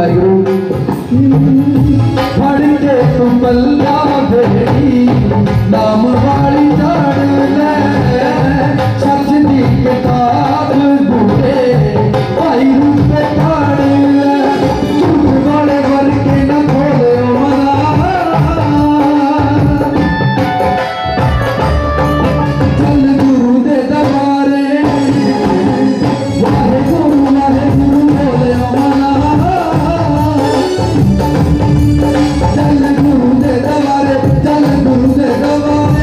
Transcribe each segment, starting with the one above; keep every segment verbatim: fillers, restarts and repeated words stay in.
फड़ के तू पल्ला भेड़ी नाम वाली जान ले सच दी किताब बूढ़े भाई रूप फाड़ ले झूठ वाले वर के न खोले चल गुरु दे दरबारे वाहे गुरु वाहे गुरु बोले चल गुरु दे दरबारे चल गुरु दे दरबारे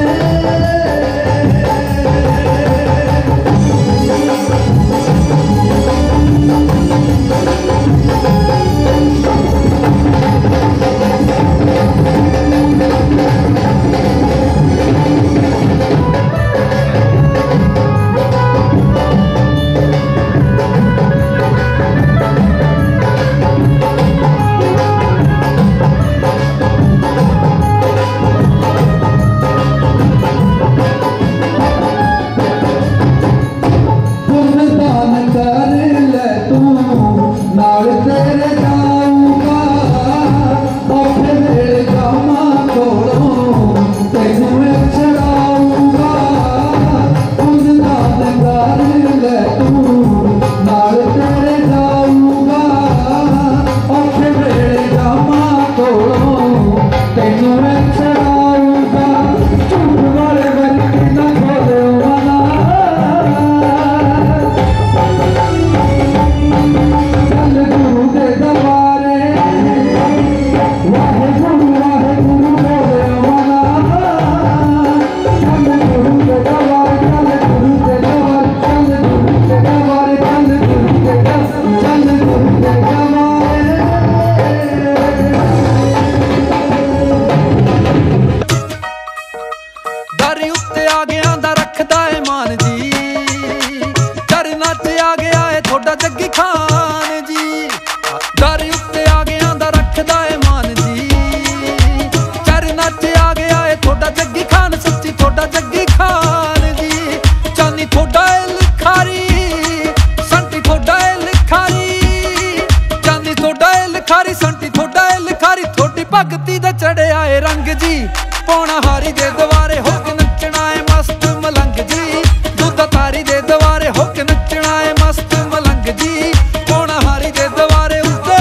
भगती दा चढ़े आए रंग जी पौना हारी दे दवारे हो के नचना है मस्त मलंग जी दूधा तारी दे दवारे हो के नचना है मस्त मलंग जी पौना हारी दे दवारे उते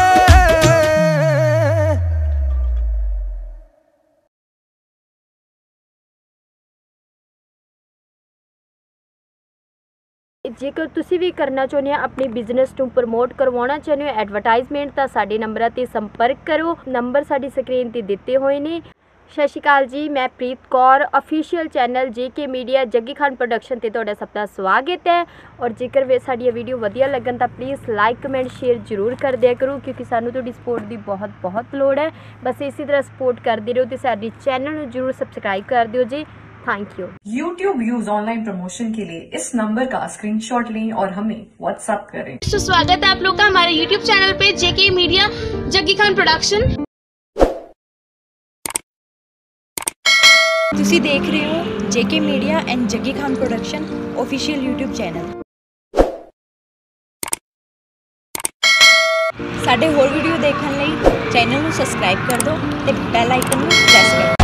जेकर तुसी भी करना चाਹੁੰਦੇ ਹੋ अपनी बिजनेस ਨੂੰ प्रमोट ਕਰਵਾਉਣਾ ਚਾਹੁੰਦੇ ਹੋ ਐਡਵਰਟਾਈਜ਼ਮੈਂਟ ਤਾਂ ਸਾਡੇ ਨੰਬਰਾਂ ਤੇ ਸੰਪਰਕ ਕਰੋ ਨੰਬਰ ਸਾਡੀ ਸਕਰੀਨ ਤੇ ਦਿੱਤੇ ਹੋਏ ਨੇ। ਸਤਿ ਸ਼੍ਰੀ ਅਕਾਲ ਜੀ, ਮੈਂ Preet Kaur official channel JK media Jaggi Khan production ਤੇ ਤੁਹਾਡਾ ਸਭ ਦਾ ਸਵਾਗਤ ਹੈ। ਔਰ ਜੇਕਰ ਵੇ ਸਾਡੀ ਵੀਡੀਓ ਵਧੀਆ ਲੱਗਣ ਤਾਂ ਪਲੀਜ਼ ਲਾਈਕ ਕਮੈਂਟ ਸ਼ੇਅਰ ਜ਼ਰੂਰ ਕਰ ਦਿਆ ਕਰੋ ਕਿਉਂਕਿ ਸਾਨੂੰ ਤੁਹਾਡੀ ਸਪੋਰਟ ਦੀ ਬਹੁਤ ਬਹੁਤ ਲੋੜ ਹੈ। ਬਸ ਇਸੇ ਤਰ੍ਹਾਂ ਸਪੋਰਟ ਕਰਦੇ ਰਹੋ ਤੇ ਸਾਡੀ ਚੈਨਲ ਨੂੰ ਜ਼ਰੂਰ ਸਬਸਕ੍ਰਾइब कर दियो जी। Thank you. YouTube views online promotion के लिए इस नंबर का स्क्रीनशॉट लें और हमें व्हाट्सएप करें। तो स्वागत है आप लोग का हमारे यूट्यूब चैनल पे JK media Jaggi Khan production. तुसी देख रहे हो JK media and Jaggi Khan production official YouTube channel. साडे होर वीडियो देखने लई चैनल नूं सबसक्राइब कर दो ते बेल आइकन नूं प्रेस कर दो।